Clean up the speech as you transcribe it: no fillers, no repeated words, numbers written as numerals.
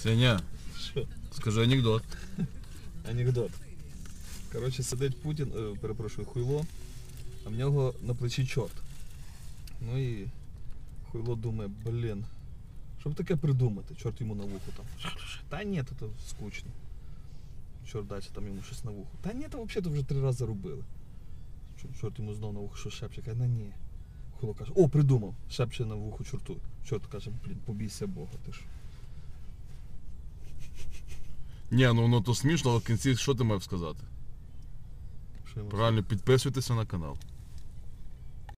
Сеня, Що? скажи анекдот. Анекдот. Коротше, сидить Путін, перепрошую, хуйло, а в нього на плечі чорт. Ну і хуйло думає, блін, що б таке придумати? Чорт йому на вухо там. Та ні, то скучно. Чорт далі там йому щось на вухо. Та ні, то взагалі вже 3 рази робили. Чорт йому знов на вухо що шепче, каже, ні. Хуйло каже, о, придумав. Шепче на вухо чорту. Чорт каже, блін, побійся Бога, ти ж. Ні, ну воно то смішно, але в кінці що ти маєш сказати? Що йому Правильно, підписуйтеся на канал.